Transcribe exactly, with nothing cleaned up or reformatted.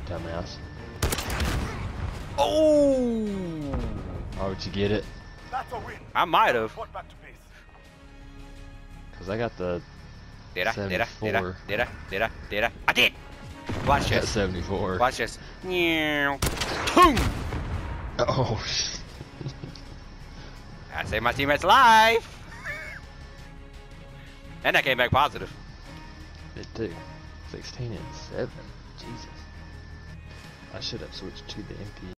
dumbass. Oh! Oh, did you get it? That's a win. I might have. Put back to base. Cause I got the Did I? Did I? Did I? seventy-four. Did I? Did I? Did I? I did! Watch Got this. seventy-four. Watch this. Meow. Boom! Oh shit. I saved my teammate's life! And I came back positive. It too. sixteen and seven. Jesus. I should have switched to the M P.